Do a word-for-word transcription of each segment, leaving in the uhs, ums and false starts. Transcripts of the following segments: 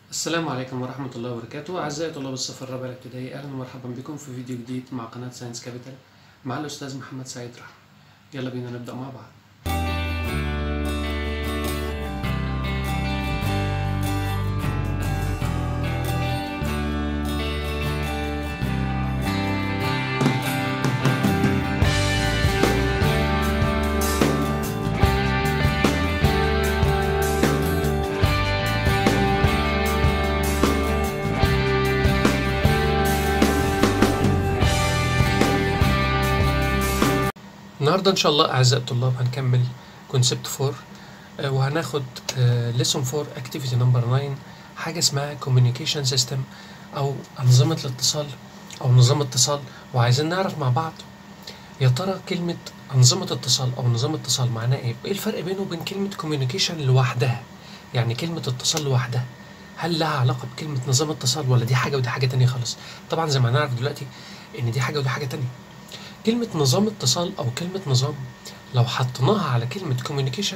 السلام عليكم ورحمة الله وبركاته. أعزائي طلاب الصف الرابع الابتدائي، أهلا ومرحبا بكم في فيديو جديد مع قناة ساينس كابيتال مع الأستاذ محمد سعيد رحمة. يلا بينا نبدأ مع بعض. النهاردة إن شاء الله أعزائي الطلاب هنكمل كونسبت فور وهناخد ليسون فور اكتيفيتي نمبر تسعة، حاجة اسمها كوميونيكيشن سيستم أو أنظمة الاتصال أو نظام اتصال. وعايزين نعرف مع بعض يا ترى كلمة أنظمة اتصال أو نظام اتصال معناه إيه؟ إيه الفرق بينه وبين كلمة كوميونيكيشن لوحدها؟ يعني كلمة اتصال لوحدها هل لها علاقة بكلمة نظام اتصال ولا دي حاجة ودي حاجة تانية خالص؟ طبعا زي ما هنعرف دلوقتي إن دي حاجة ودي حاجة تانية. كلمة نظام اتصال أو كلمة نظام لو حطيناها على كلمة كوميونيكيشن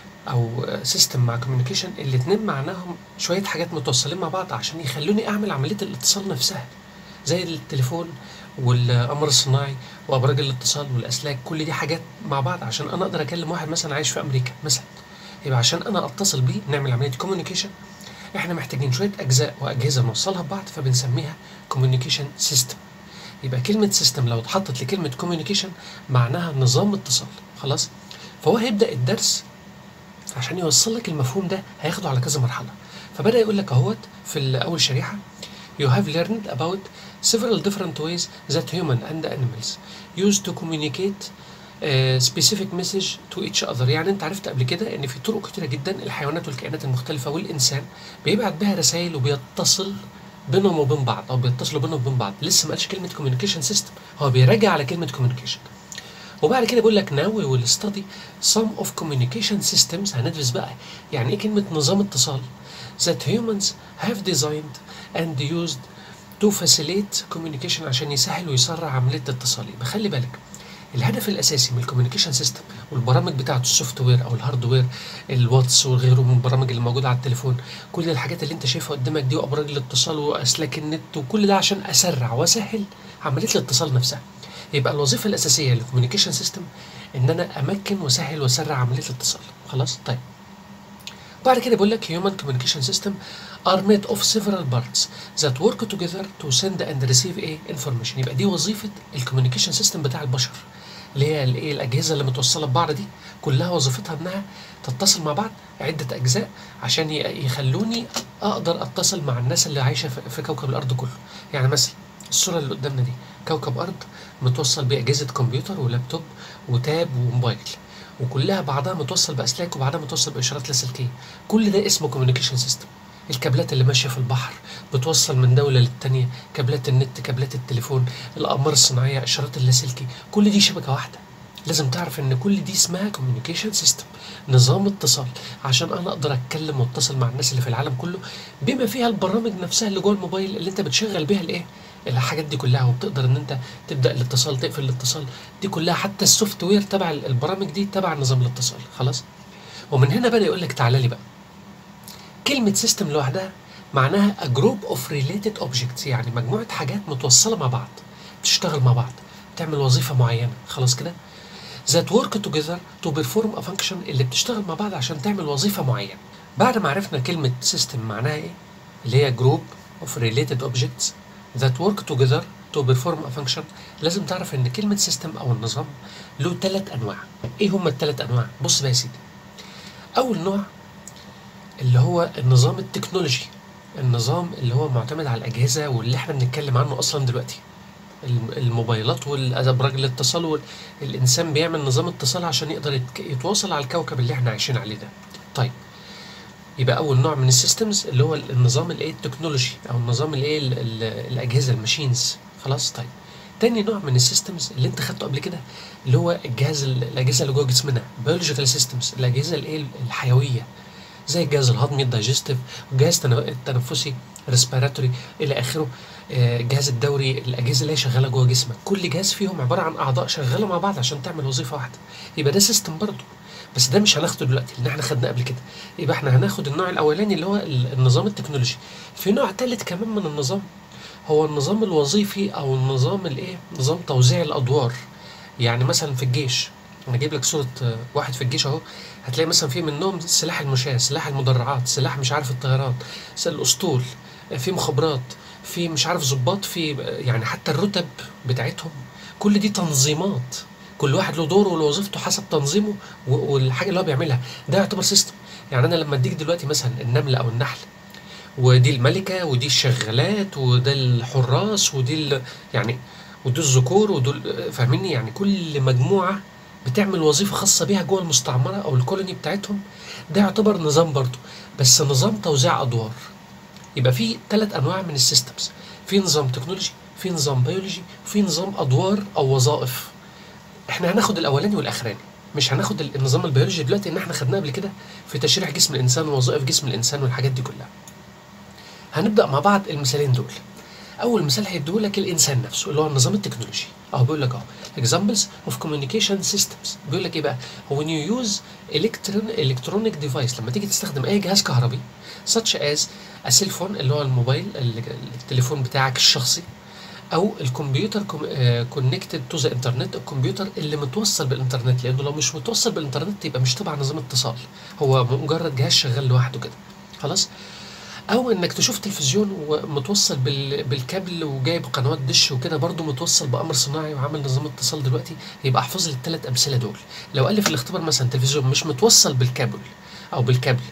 أو سيستم مع كوميونيكيشن، الاتنين معناهم شوية حاجات متوصلين مع بعض عشان يخلوني أعمل عملية الاتصال نفسها، زي التليفون والقمر الصناعي وأبراج الاتصال والأسلاك. كل دي حاجات مع بعض عشان أنا أقدر أكلم واحد مثلا عايش في أمريكا مثلا، يبقى عشان أنا أتصل بيه نعمل عملية كوميونيكيشن إحنا محتاجين شوية أجزاء وأجهزة نوصلها ببعض، فبنسميها كوميونيكيشن سيستم. يبقى كلمة سيستم لو اتحطت لكلمة كوميونيكيشن معناها نظام اتصال. خلاص، فهو هيبدأ الدرس عشان يوصل لك المفهوم ده هياخده على كذا مرحلة. فبدأ يقول لك اهوت في أول شريحة you have learned about several different ways that human and animals use to communicate uh, specific message to each other. يعني انت عرفت قبل كده ان في طرق كتيرة جدا الحيوانات والكائنات المختلفة والإنسان بيبعت بها رسائل وبيتصل بينهم وبين بعض او بيتصلوا بينهم وبين بعض. لسه ما قالش كلمه كوميونيكيشن سيستم، هو بيراجع على كلمه كوميونيكيشن. وبعد كده بيقول لك now we will study some of communication systems. هندرس بقى يعني ايه كلمه نظام اتصال that humans have designed and used to facilitate communication عشان يسهل ويسرع عمليه الاتصال. يبقى خلي بالك الهدف الاساسي من الكوميونيكيشن سيستم والبرامج بتاعته السوفت وير او الهاردوير، الواتس وغيره من البرامج اللي موجوده على التليفون، كل الحاجات اللي انت شايفها قدامك دي وابراج الاتصال واسلاك النت وكل ده عشان اسرع واسهل عمليه الاتصال نفسها. يبقى الوظيفه الاساسيه للكوميونيكيشن سيستم ان انا امكن واسهل واسرع عمليه الاتصال. خلاص طيب، بعد كده بيقول لك human communication system are made of several parts that work together to send and receive a information. يبقى دي وظيفه الكوميونيكيشن سيستم بتاع البشر، اللي هي الايه الاجهزه اللي متوصله ببعض دي كلها وظيفتها انها تتصل مع بعض عده اجزاء عشان يخلوني اقدر اتصل مع الناس اللي عايشه في كوكب الارض كله. يعني مثلا الصوره اللي قدامنا دي كوكب ارض متوصل باجهزه كمبيوتر ولابتوب وتاب وموبايل، وكلها بعضها متوصل باسلاك وبعضها متوصل باشارات لاسلكيه. كل ده اسمه كوميونيكيشن سيستم. الكابلات اللي ماشيه في البحر بتوصل من دوله للتانيه، كابلات النت، كابلات التليفون، الاقمار الصناعيه، اشارات اللاسلكي، كل دي شبكه واحده. لازم تعرف ان كل دي اسمها كوميونيكيشن سيستم، نظام اتصال، عشان انا اقدر اتكلم واتصل مع الناس اللي في العالم كله، بما فيها البرامج نفسها اللي جوه الموبايل اللي انت بتشغل بيها الايه الحاجات دي كلها، وبتقدر ان انت تبدا الاتصال تقفل الاتصال دي كلها. حتى السوفت وير تبع البرامج دي تبع نظام الاتصال. خلاص، ومن هنا بدا يقول لك تعالى لي بقى كلمه سيستم لوحدها معناها a group of related objects، يعني مجموعه حاجات متوصله مع بعض بتشتغل مع بعض تعمل وظيفه معينه. خلاص كده، that work together to perform a function، اللي بتشتغل مع بعض عشان تعمل وظيفه معينه. بعد ما عرفنا كلمه سيستم معناها ايه اللي هي group of related objects that work together to perform a function، لازم تعرف ان كلمه سيستم او النظام له ثلاث انواع. ايه هم الثلاث انواع؟ بص بقى يا سيدي، اول نوع اللي هو النظام التكنولوجي، النظام اللي هو معتمد على الاجهزه واللي احنا بنتكلم عنه اصلا دلوقتي، الموبايلات والابراج الاتصال. والانسان بيعمل نظام اتصال عشان يقدر يتواصل على الكوكب اللي احنا عايشين عليه ده. طيب، يبقى اول نوع من السيستمز اللي هو النظام الايه التكنولوجي او النظام الايه الاجهزه الماشينز. خلاص طيب، تاني نوع من السيستمز اللي انت خدته قبل كده اللي هو الجهاز الاجهزه اللي جوه جسمنا، بيولوجيكال سيستمز، الاجهزه الايه الحيويه زي الجهاز الهضمي الدايجستيف، والجهاز التنفسي ريسبيراتوري الى اخره، الجهاز الدوري، الاجهزه اللي هي شغاله جوه جسمك. كل جهاز فيهم عباره عن اعضاء شغاله مع بعض عشان تعمل وظيفه واحده، يبقى ده سيستم برضه. بس ده مش هناخده دلوقتي لان احنا خدناه قبل كده. يبقى احنا هناخد النوع الاولاني اللي هو ال- النظام التكنولوجي. في نوع تالت كمان من النظام، هو النظام الوظيفي او النظام الايه، نظام توزيع الادوار. يعني مثلا في الجيش، انا جايب لك صوره آه، واحد في الجيش اهو، هتلاقي مثلا في منهم سلاح المشاة، سلاح المدرعات، سلاح مش عارف الطيران، س- الاسطول، آه، في مخابرات، في مش عارف ضباط، في يعني حتى الرتب بتاعتهم، كل دي تنظيمات، كل واحد له دوره وله وظيفته حسب تنظيمه و- والحاجه اللي هو بيعملها. ده يعتبر سيستم. يعني انا لما اديك دلوقتي مثلا النمله او النحل، ودي الملكة ودي الشغالات وده الحراس ودي ال... يعني ودول الذكور ودول، فاهميني؟ يعني كل مجموعة بتعمل وظيفة خاصة بيها جوه المستعمرة أو الكولوني بتاعتهم. ده يعتبر نظام برضه، بس نظام توزيع أدوار. يبقى في ثلاث أنواع من السيستمز، في نظام تكنولوجي، في نظام بيولوجي، في نظام أدوار أو وظائف. احنا هناخد الأولاني والأخراني، مش هناخد النظام البيولوجي دلوقتي، ان احنا خدناه قبل كده في تشريح جسم الانسان ووظائف جسم الانسان والحاجات دي كلها. هنبدأ مع بعض المثالين دول. أول مثال هيديهولك الإنسان نفسه اللي هو النظام التكنولوجي. أهو بيقول لك أهو examples of communication systems. بيقول لك إيه بقى؟ هو when you use electron electronic device، لما تيجي تستخدم أي جهاز كهربي such as a cell phone اللي هو الموبايل، التليفون بتاعك الشخصي، أو الكمبيوتر كونكتد تو ذا انترنت، الكمبيوتر اللي متوصل بالإنترنت، لأنه لو مش متوصل بالإنترنت يبقى مش تبع نظام اتصال، هو مجرد جهاز شغال لوحده كده. خلاص؟ او انك تشوف تلفزيون ومتوصل بال... بالكابل وجايب قنوات دش وكده، برضه متوصل بامر صناعي وعامل نظام اتصال دلوقتي. يبقى احفظ لي الثلاث امثله دول. لو قال لي في الاختبار مثلا تلفزيون مش متوصل بالكابل او بالكابل،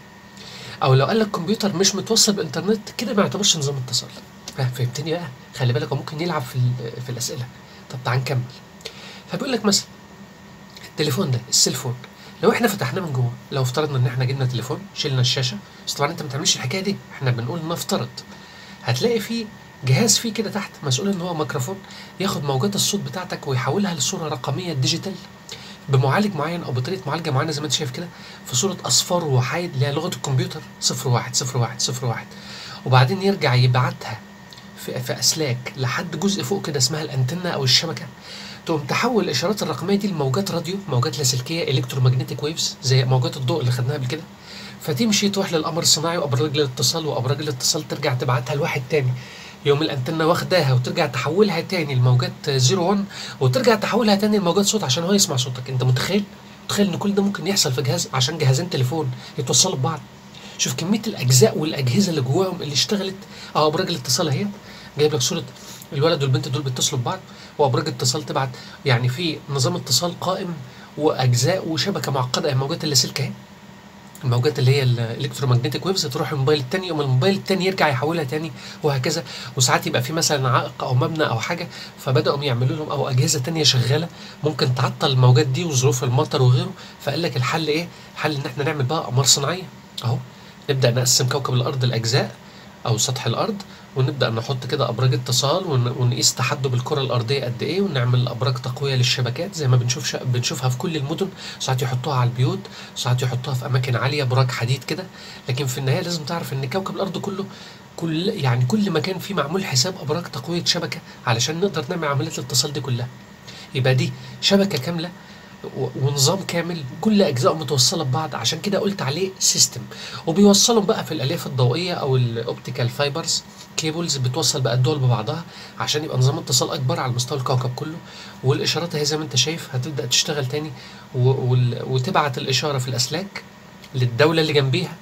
او لو قال لك كمبيوتر مش متوصل بالانترنت، كده ما يعتبرش نظام اتصال. فهمتني بقى؟ خلي بالك هو ممكن يلعب في ال... في الاسئله. طب تعال نكمل. فبيقول لك مثلا التليفون ده، السيلفون، لو احنا فتحناه من جوه، لو افترضنا ان احنا جبنا تليفون شلنا الشاشه، بس طبعا انت ما تعملش الحكايه دي، احنا بنقول نفترض. هتلاقي فيه جهاز فيه كده تحت مسؤول ان هو ميكروفون، ياخد موجات الصوت بتاعتك ويحولها لصوره رقميه ديجيتال بمعالج معين او بطريقه معالجه معينه زي ما انت شايف كده، في صوره اصفار وحيد اللي هي لغه الكمبيوتر صفر واحد صفر واحد صفر واحد. وبعدين يرجع يبعتها في, في اسلاك لحد جزء فوق كده اسمها الانتنه او الشبكه، تقوم تحول الاشارات الرقميه دي لموجات راديو، موجات لاسلكيه الكترومagnetic ويفز زي موجات الضوء اللي خدناها قبل كده. فتمشي تروح للقمر الصناعي وابراج الاتصال، وابراج الاتصال ترجع تبعتها لواحد تاني، يوم الانتنه واخداها وترجع تحولها تاني لموجات صفر واحد، وترجع تحولها تاني لموجات صوت عشان هو يسمع صوتك. انت متخيل؟ متخيل ان كل ده ممكن يحصل في جهاز عشان جهازين تليفون يتوصلوا ببعض؟ شوف كميه الاجزاء والاجهزه اللي جواهم اللي اشتغلت. اه ابراج الاتصال اهي، جايب لك صوره الولد والبنت دول بيتصلوا ببعض، وابراج اتصال تبعت، يعني في نظام اتصال قائم واجزاء وشبكه معقده. الموجات اللاسلكيه اهي، الموجات اللي هي الالكترومagnetic ويفز تروح الموبايل التاني، يوم الموبايل التاني يرجع يحولها تاني، وهكذا. وساعات يبقى في مثلا عائق او مبنى او حاجه، فبداوا يعملوا لهم او اجهزه تانيه شغاله ممكن تعطل الموجات دي وظروف المطر وغيره. فقال لك الحل ايه؟ الحل ان احنا نعمل بقى اقمار صناعيه. اهو نبدا نقسم كوكب الارض لاجزاء او سطح الارض، ونبدا نحط كده ابراج اتصال ون- ونقيس تحدب الكره الارضيه قد ايه، ونعمل ابراج تقويه للشبكات زي ما بنشوف شا... بنشوفها في كل المدن. ساعات يحطوها على البيوت، ساعات يحطوها في اماكن عاليه براج حديد كده. لكن في النهايه لازم تعرف ان كوكب الارض كله، كل يعني كل مكان فيه معمول حساب ابراج تقويه شبكه علشان نقدر نعمل عمليه الاتصال دي كلها. يبقى دي شبكه كامله و- ونظام كامل كل اجزاء متوصله ببعض، عشان كده قلت عليه سيستم. وبيوصلهم بقى في الالياف الضوئيه او الاوبتيكال فايبرز كيبلز، بتوصل بقى الدول ببعضها عشان يبقى نظام اتصال اكبر على مستوى الكوكب كله. والاشارات اهي زي ما انت شايف هتبدا تشتغل تاني، و- وال- وتبعت الاشاره في الاسلاك للدوله اللي جنبيها،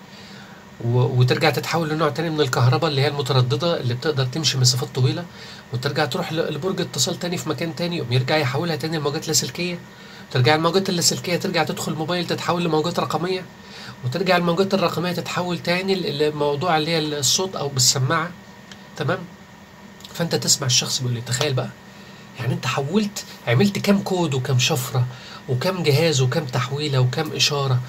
و- وترجع تتحول لنوع تاني من الكهرباء اللي هي المترددة اللي بتقدر تمشي مسافات طويلة، وترجع تروح ل- لبرج اتصال تاني في مكان تاني، يقوم يرجع يحولها تاني لموجات لاسلكية. ترجع الموجات اللاسلكية ترجع تدخل الموبايل تتحول لموجات رقمية، وترجع الموجات الرقمية تتحول تاني ل- لموضوع اللي هي الصوت أو بالسماعة. تمام؟ فأنت تسمع الشخص بيقول لي تخيل بقى، يعني أنت حولت، عملت كام كود وكام شفرة وكام جهاز وكام تحويلة وكام إشارة،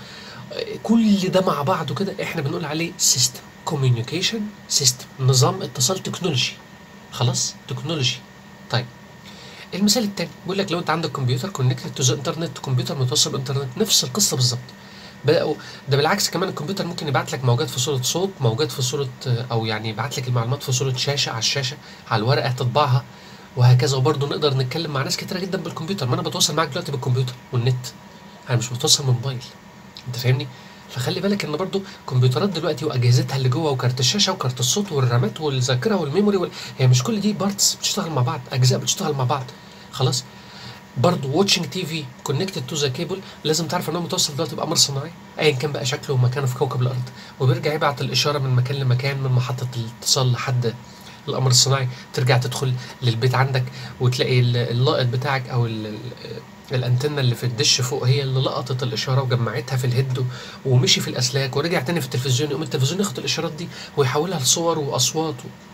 كل ده مع بعضه كده احنا بنقول عليه سيستم كوميونيكيشن سيستم، نظام اتصال تكنولوجي. خلاص؟ تكنولوجي. طيب المثال التاني بيقول لك لو انت عندك كمبيوتر كونكتد تو ذا انترنت، كمبيوتر متوصل بالانترنت، نفس القصه بالظبط. بقوا ده بالعكس كمان، الكمبيوتر ممكن يبعت لك موجات في صوره صوت، موجات في صوره، او يعني يبعت لك المعلومات في صوره شاشه على الشاشه، على الورقه تطبعها، وهكذا. وبرضه نقدر نتكلم مع ناس كتيره جدا بالكمبيوتر. ما انا بتواصل معاك دلوقتي بالكمبيوتر والنت، انا مش بتواصل من موبايل. انت فاهمني؟ فخلي بالك ان برضو الكمبيوترات دلوقتي واجهزتها اللي جوه وكارت الشاشه وكارت الصوت والرامات والذاكره والميموري وال... هي مش كل دي بارتس بتشتغل مع بعض، اجزاء بتشتغل مع بعض. خلاص. برضو واتشنج تي في كونكتد تو ذا كيبل، لازم تعرف ان هو متوصل دلوقتي بقمر صناعي ايا كان بقى شكله ومكانه في كوكب الارض، وبيرجع يبعت الاشاره من مكان لمكان، من محطه الاتصال لحد القمر الصناعي، ترجع تدخل للبيت عندك وتلاقي اللائط بتاعك او ال- ال- الانتنه اللي في الدش فوق هي اللي لقطت الاشاره وجمعتها في الهيد ومشي في الاسلاك ورجع تاني في التلفزيون، يقوم التلفزيون ياخد الاشارات دي ويحولها لصور واصوات.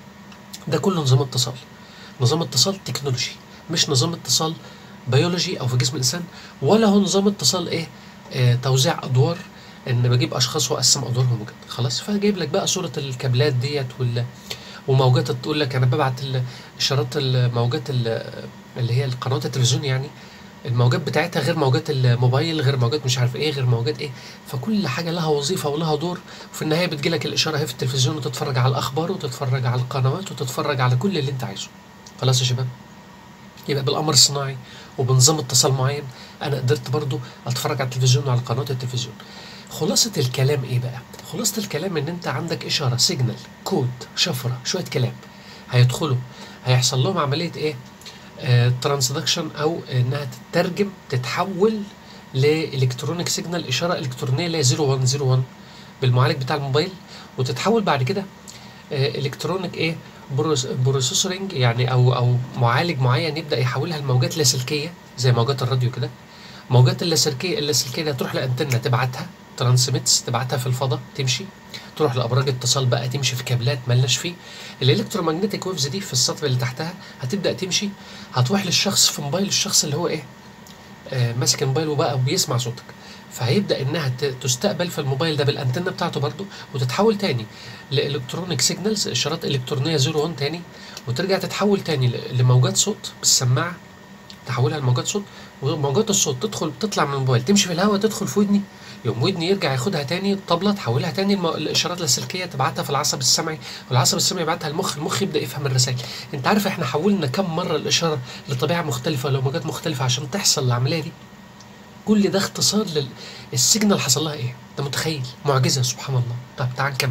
ده كله نظام اتصال. نظام اتصال تكنولوجي، مش نظام اتصال بيولوجي او في جسم الانسان، ولا هو نظام اتصال ايه، آه توزيع ادوار، ان بجيب اشخاص واقسم ادوارهم وكده. خلاص. فجايب لك بقى صوره الكابلات ديت وال وموجات تقول لك انا ببعت الاشارات، الموجات ال- اللي هي القنوات التلفزيون يعني، الموجات بتاعتها غير موجات الموبايل، غير موجات مش عارف ايه، غير موجات ايه. فكل حاجه لها وظيفه ولها دور، وفي النهايه بتجيلك الاشاره اهي في التلفزيون، وتتفرج على الاخبار وتتفرج على القنوات وتتفرج على كل اللي انت عايزه. خلاص يا شباب. يبقى بالقمر الصناعي وبنظام اتصال معين انا قدرت برضو اتفرج على التلفزيون وعلى قناه التلفزيون. خلاصه الكلام ايه بقى؟ خلاصه الكلام ان انت عندك اشاره، سيجنال، كود، شفره، شويه كلام هيدخلوا، هيحصل لهم عمليه ايه، ترانسدكشن، او انها تترجم، تتحول لالكترونيك سيجنال، اشاره الكترونيه اللي هي صفر واحد صفر واحد بالمعالج بتاع الموبايل، وتتحول بعد كده الكترونيك ايه، بروسيسورنج يعني، او او معالج معين يبدا يحولها لموجات لاسلكيه زي موجات الراديو كده. موجات اللاسلكيه اللاسلكيه دي هتروح لانتنه تبعتها ترانسميتس، تبعتها في الفضاء تمشي، تروح لابراج اتصال بقى، تمشي في كابلات ملناش فيه. الالكترومagnetic ويفز دي في السطر اللي تحتها هتبدا تمشي، هتروح للشخص في موبايل الشخص اللي هو ايه، آه ماسك موبايله بقى وبيسمع صوتك، فهيبدا انها ت- تستقبل في الموبايل ده بالانتنه بتاعته برضو، وتتحول تاني لالكترونيك سيجنالز، اشارات الكترونيه صفر واحد تاني، وترجع تتحول تاني ل- لموجات صوت بالسماعه، تحولها لموجات صوت، وموجات الصوت تدخل تطلع من الموبايل تمشي في الهواء تدخل في ودني، يقوم ودني يرجع ياخدها تاني الطبله تحولها تاني المو... الاشارات اللاسلكيه تبعتها في العصب السمعي، والعصب السمعي يبعتها المخ، المخ يبدا يفهم الرسائل. انت عارف احنا حولنا كم مره الاشاره لطبيعه مختلفه ولا موجات مختلفه عشان تحصل العمليه دي؟ كل ده اختصار للسيجنال حصل لها ايه؟ انت متخيل؟ معجزه سبحان الله. طب تعال نكمل.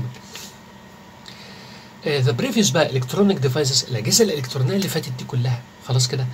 ذا بريفيوس بقى الكترونيك ديفايسز، الاجهزه الالكترونيه اللي فاتت دي كلها خلاص كده،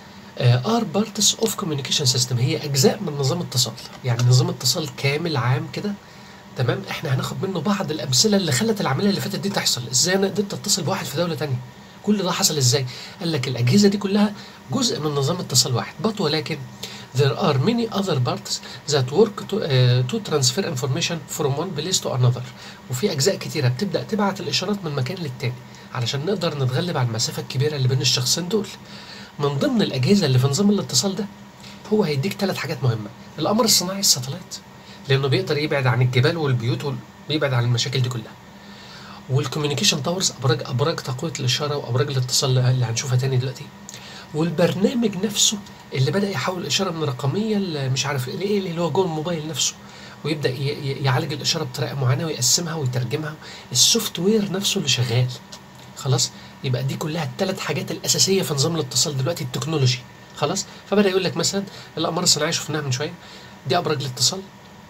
ار بارتس اوف كوميونيكيشن سيستم، هي اجزاء من نظام اتصال، يعني نظام اتصال كامل عام كده. تمام. احنا هناخد منه بعض الامثله اللي خلت العمليه اللي فاتت دي تحصل. ازاي انا قدرت اتصل بواحد في دوله تانية؟ كل ده حصل ازاي؟ قال لك الاجهزه دي كلها جزء من نظام اتصال واحد، but ولكن there are many other parts that work to, uh, to transfer information from one place to another. وفي اجزاء كتيره بتبدا تبعت الاشارات من مكان للتاني علشان نقدر نتغلب على المسافه الكبيره اللي بين الشخصين دول. من ضمن الاجهزه اللي في نظام الاتصال ده هو هيديك ثلاث حاجات مهمه: القمر الصناعي، الساتلايت، لانه بيقدر يبعد عن الجبال والبيوت وبيبعد عن المشاكل دي كلها، والكوميونيكيشن تاورز، ابراج ابراج تقويه الاشاره وابراج الاتصال اللي هنشوفها تاني دلوقتي، والبرنامج نفسه اللي بدا يحول الاشاره من رقميه ل- مش عارف ايه اللي هو جوه الموبايل نفسه، ويبدا ي- ي- يعالج الاشاره بطريقه معينه ويقسمها ويترجمها، السوفت وير نفسه اللي شغال. خلاص. يبقى دي كلها الثلاث حاجات الاساسيه في نظام الاتصال دلوقتي، التكنولوجي. خلاص. فبدا يقول لك مثلا الاقمار الصناعيه شفناها من شويه، دي ابراج الاتصال.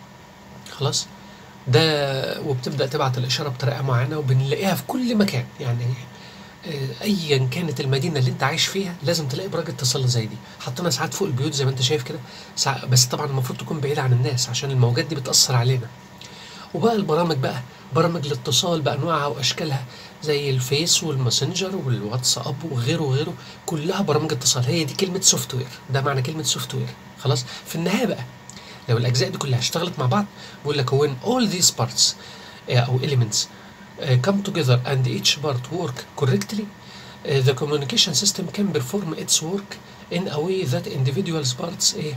خلاص. ده وبتبدا تبعت الاشاره بطريقه معينه وبنلاقيها في كل مكان يعني، آه، ايا كانت المدينه اللي انت عايش فيها لازم تلاقي ابراج اتصال زي دي، حاطينها ساعات فوق البيوت زي ما انت شايف كده، ساعة- بس طبعا المفروض تكون بعيده عن الناس عشان الموجات دي بتاثر علينا. وبقى البرامج بقى، برامج الاتصال بانواعها واشكالها زي الفيس والماسنجر والواتساب وغيره وغيره، كلها برامج اتصال. هي دي كلمه سوفت وير، ده معنى كلمه سوفت وير. خلاص. في النهايه بقى لو الاجزاء دي كلها اشتغلت مع بعض، بيقول لك when all these parts آه، او elements آه، come together and each part work correctly, آه، the communication system can perform its work in a way that individuals parts ايه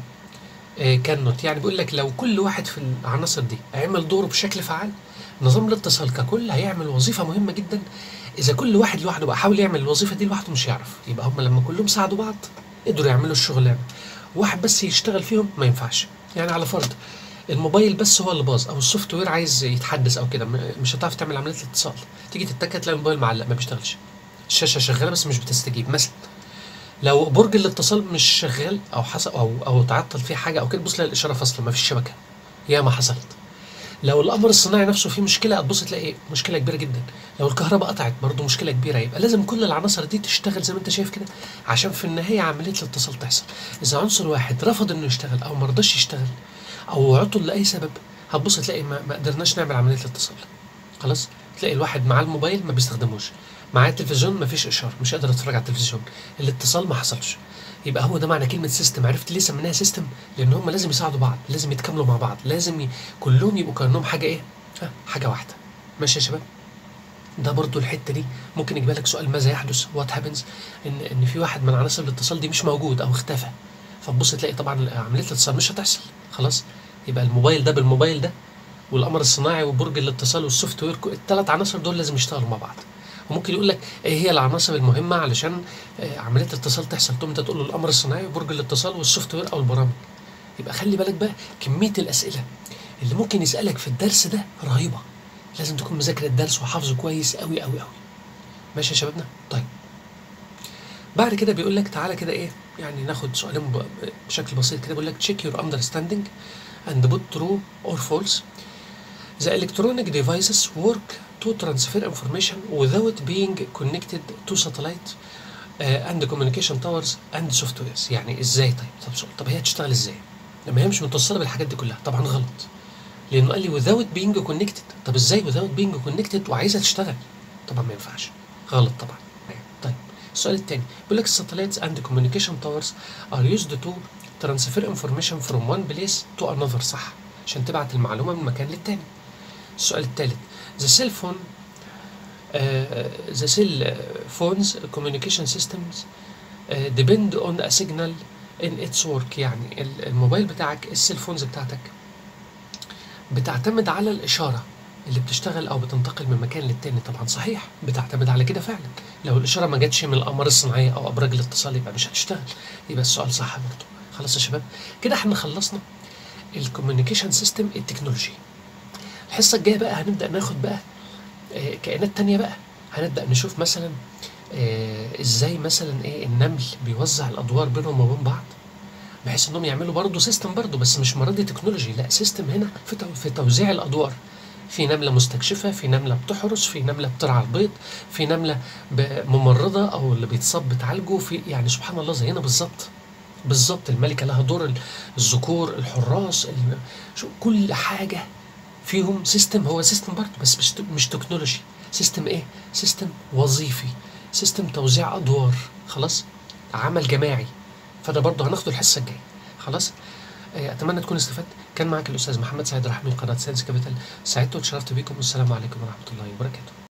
كان نوت. يعني بيقول لك لو كل واحد في العناصر دي عمل دوره بشكل فعال، نظام الاتصال ككل هيعمل وظيفه مهمه جدا. اذا كل واحد لوحده بقى حاول يعمل الوظيفه دي لوحده مش هيعرف، يبقى هم لما كلهم ساعدوا بعض قدروا يعملوا الشغلانه. واحد بس يشتغل فيهم ما ينفعش. يعني على فرض الموبايل بس هو اللي باظ او السوفت وير عايز يتحدث او كده، م- مش هتعرف تعمل عمليه الاتصال. تيجي تتك تلاقي الموبايل معلق ما بيشتغلش، الشاشه شغاله بس مش بتستجيب مثلا. لو برج الاتصال مش شغال او حصل او او تعطل فيه حاجه او كده، بص تلاقي الاشاره فاصله، ما فيش شبكه. يا ما حصلت. لو القمر الصناعي نفسه فيه مشكله هتبص تلاقي مشكله كبيره جدا. لو الكهرباء قطعت برضه مشكله كبيره. يبقى لازم كل العناصر دي تشتغل زي ما انت شايف كده عشان في النهايه عمليه الاتصال تحصل. اذا عنصر واحد رفض انه يشتغل او ما رضاش يشتغل او عطل لاي سبب هتبص تلاقي ما, ما قدرناش نعمل عمليه الاتصال. خلاص. تلاقي الواحد معاه الموبايل ما بيستخدموش، معاه التلفزيون ما فيش اشاره، مش قادر اتفرج على التلفزيون، الاتصال ما حصلش. يبقى هو ده معنى كلمه سيستم. عرفت ليه سميناها سيستم؟ لان هم لازم يساعدوا بعض، لازم يتكاملوا مع بعض، لازم ي... كلهم يبقوا كانهم حاجه ايه؟ ها حاجه واحده. ماشي يا شباب؟ ده برضو الحته دي ممكن يجيب لك سؤال ماذا يحدث؟ وات هابنز؟ ان ان في واحد من عناصر الاتصال دي مش موجود او اختفى، فتبص تلاقي طبعا عمليه الاتصال مش هتحصل. خلاص. يبقى الموبايل ده بالموبايل ده والقمر الصناعي وبرج الاتصال والسوفت وير، الثلاث عناصر دول لازم يشتغلوا مع بعض. وممكن يقول لك ايه هي العناصر المهمه علشان آه عمليه الاتصال تحصل، تقوم انت تقول له القمر الصناعي وبرج الاتصال والسوفت وير او البرامج. يبقى خلي بالك بقى كميه الاسئله اللي ممكن يسالك في الدرس ده رهيبه. لازم تكون مذاكر الدرس وحافظه كويس قوي قوي قوي. ماشي يا شبابنا؟ طيب. بعد كده بيقول لك تعالى كده ايه يعني ناخد سؤالين بشكل بسيط كده. بيقول لك check your understanding and put true or false. The electronic devices work to transfer information without being connected to satellite uh, and communication towers and softwares. يعني ازاي؟ طيب طب سؤال. طب هي تشتغل ازاي لما هي مش متوصله بالحاجات دي كلها؟ طبعا غلط، لانه قال لي without being connected. طب ازاي without being connected وعايزه تشتغل؟ طبعا ما ينفعش، غلط طبعا. طيب السؤال الثاني بيقول لك satellites and communication towers are used to transfer information from one place to another. صح، عشان تبعت المعلومه من مكان للتاني. السؤال الثالث the cell phone uh, the cell phones communication systems uh, depend on a signal in its work. يعني الموبايل بتاعك السيل فونز بتاعتك بتعتمد على الإشارة اللي بتشتغل أو بتنتقل من مكان للتاني. طبعا صحيح، بتعتمد على كده فعلا. لو الإشارة ما جاتش من الأقمار الصناعية أو أبراج الاتصال يبقى مش هتشتغل. يبقى السؤال صح برضه. خلاص يا شباب كده احنا خلصنا الكوميونيكيشن سيستم التكنولوجي. الحصة الجاية بقى هنبدأ ناخد بقى آه كائنات تانية بقى. هنبدأ نشوف مثلا آه ازاي مثلا ايه النمل بيوزع الأدوار بينهم وبين بعض، بحيث انهم يعملوا برضه سيستم برضه، بس مش مرضي تكنولوجي، لا سيستم هنا في في توزيع الادوار. في نمله مستكشفه، في نمله بتحرس، في نمله بترعى البيض، في نمله ممرضه او اللي بيتصاب بتعالجه، في يعني سبحان الله زينا بالظبط. بالظبط الملكه لها دور الذكور، الحراس، شو كل حاجه فيهم سيستم. هو سيستم برضه بس مش مش تكنولوجي. سيستم ايه؟ سيستم وظيفي، سيستم توزيع ادوار. خلاص، عمل جماعي. فده برضه هناخده الحصه الجايه. خلاص. اتمنى تكون استفدت. كان معاك الاستاذ محمد سعيد رحمي، قناه ساينس كابيتال. سعدت واتشرفت بكم، والسلام عليكم ورحمه الله وبركاته.